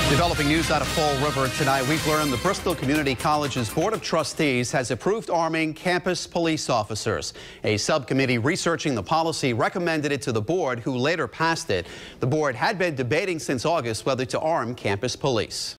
Developing news out of Fall River tonight. We've learned the Bristol Community College's Board of Trustees has approved arming campus police officers. A subcommittee researching the policy recommended it to the board, who later passed it. The board had been debating since August whether to arm campus police.